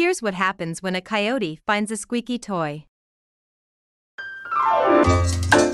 Here's what happens when a coyote finds a squeaky toy.